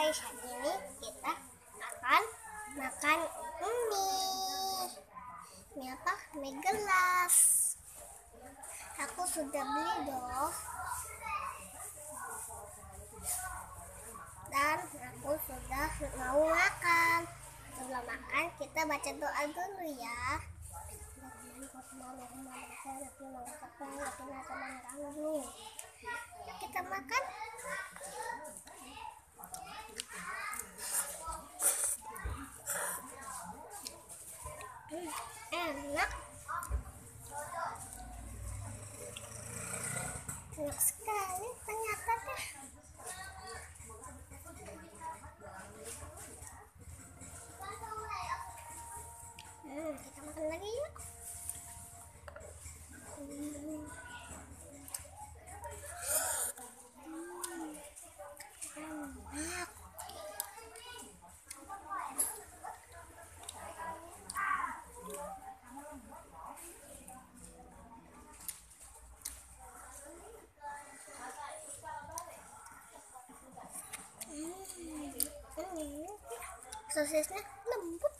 guys, hari ini kita akan makan mie apa? Mie gelas. Aku sudah beli dong, dan aku sudah mau makan. Sebelum makan kita baca doa dulu ya. Yuk kita makan. Enak sekali ternyata deh. Kita makan lagi yuk. Enak. Sosisnya lembut.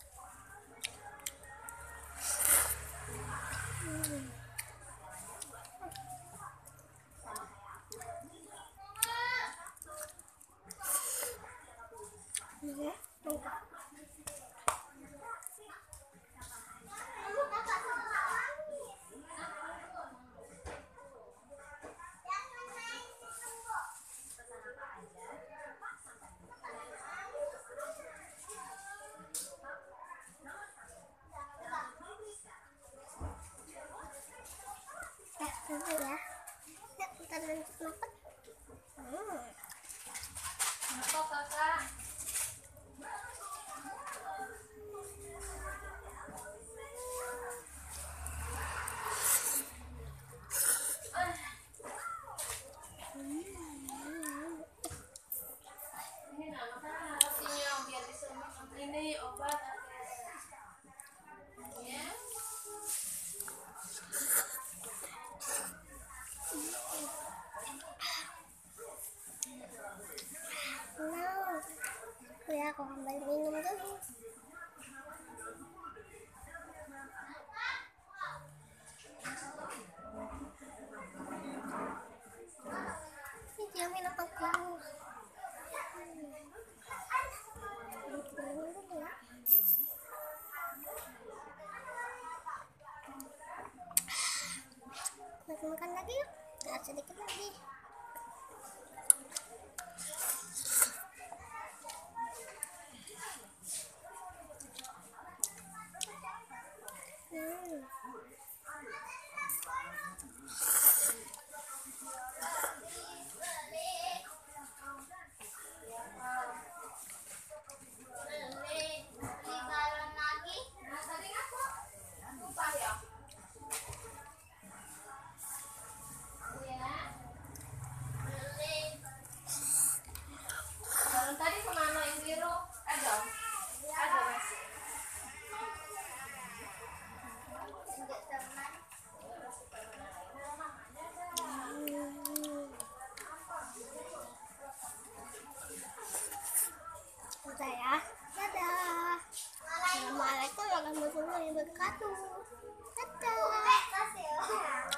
Dulu ya. Ya, kita lanjut makan. Apa kakak? Ini nasinya biar disemut ini obat. Ya. Ya, aku ambil minum dulu. Ini dia minum aku. Minum dulu ya. Kita makan lagi yuk. Sedikit lagi.